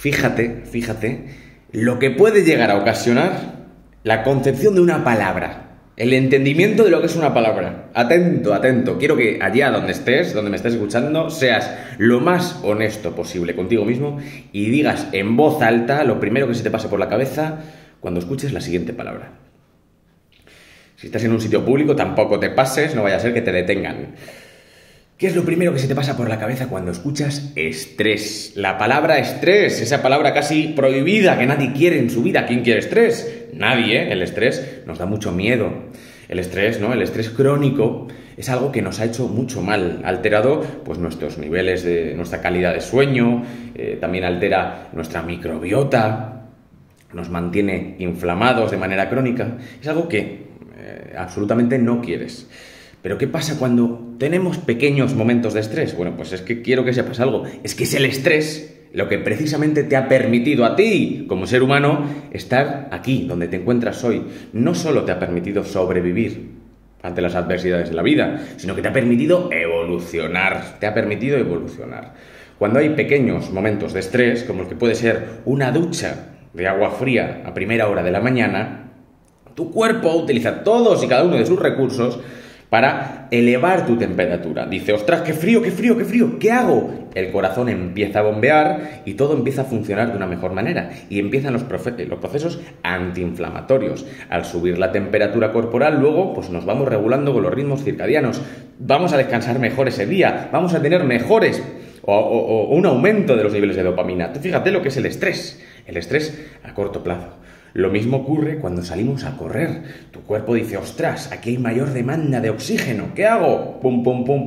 Fíjate lo que puede llegar a ocasionar la concepción de una palabra. El entendimiento de lo que es una palabra. Atento. Quiero que allá donde estés, donde me estés escuchando, seas lo más honesto posible contigo mismo y digas en voz alta lo primero que se te pase por la cabeza cuando escuches la siguiente palabra. Si estás en un sitio público, tampoco te pases, no vaya a ser que te detengan. ¿Qué es lo primero que se te pasa por la cabeza cuando escuchas estrés? La palabra estrés, esa palabra casi prohibida que nadie quiere en su vida. ¿Quién quiere estrés? Nadie, ¿eh? El estrés nos da mucho miedo. El estrés, ¿no? El estrés crónico es algo que nos ha hecho mucho mal. Ha alterado pues, nuestros niveles de nuestra calidad de sueño, también altera nuestra microbiota, nos mantiene inflamados de manera crónica. Es algo que absolutamente no quieres. Pero ¿qué pasa cuando tenemos pequeños momentos de estrés? Bueno, pues es que quiero que sepas algo. Es que es el estrés lo que precisamente te ha permitido a ti, como ser humano, estar aquí, donde te encuentras hoy. No solo te ha permitido sobrevivir ante las adversidades de la vida, sino que te ha permitido evolucionar. Cuando hay pequeños momentos de estrés, como el que puede ser una ducha de agua fría a primera hora de la mañana, tu cuerpo utiliza todos y cada uno de sus recursos para elevar tu temperatura. Dice, ostras, qué frío, ¿qué hago? El corazón empieza a bombear y todo empieza a funcionar de una mejor manera. Y empiezan los procesos antiinflamatorios. Al subir la temperatura corporal, luego pues nos vamos regulando con los ritmos circadianos. Vamos a descansar mejor ese día, vamos a tener mejores o un aumento de los niveles de dopamina. Tú fíjate lo que es el estrés a corto plazo. Lo mismo ocurre cuando salimos a correr. Tu cuerpo dice, ostras, aquí hay mayor demanda de oxígeno. ¿Qué hago? Pum.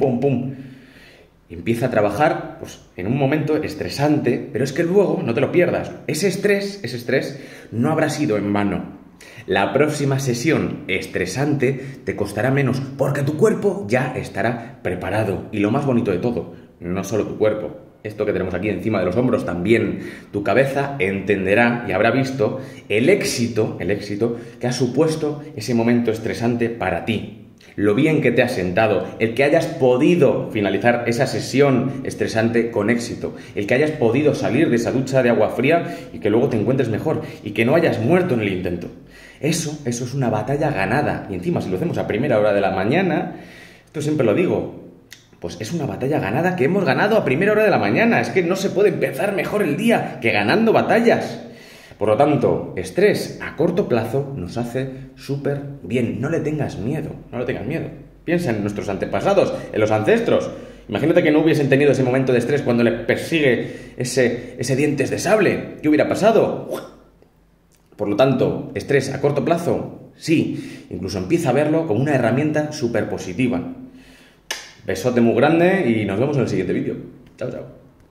Y empieza a trabajar pues, en un momento estresante, pero es que luego, no te lo pierdas, ese estrés no habrá sido en vano. La próxima sesión estresante te costará menos porque tu cuerpo ya estará preparado. Y lo más bonito de todo, no solo tu cuerpo, esto que tenemos aquí encima de los hombros también, tu cabeza entenderá y habrá visto el éxito que ha supuesto ese momento estresante para ti. Lo bien que te has sentado, el que hayas podido finalizar esa sesión estresante con éxito, el que hayas podido salir de esa ducha de agua fría y que luego te encuentres mejor y que no hayas muerto en el intento. Eso es una batalla ganada. Y encima, si lo hacemos a primera hora de la mañana, esto siempre lo digo, pues es una batalla ganada que hemos ganado a primera hora de la mañana. Es que no se puede empezar mejor el día que ganando batallas. Por lo tanto, estrés a corto plazo nos hace súper bien. No le tengas miedo. Piensa en nuestros antepasados, en los ancestros. Imagínate que no hubiesen tenido ese momento de estrés cuando le persigue ese dientes de sable. ¿Qué hubiera pasado? Por lo tanto, estrés a corto plazo, sí. Incluso empieza a verlo como una herramienta súper positiva. Besote muy grande y nos vemos en el siguiente vídeo. Chao.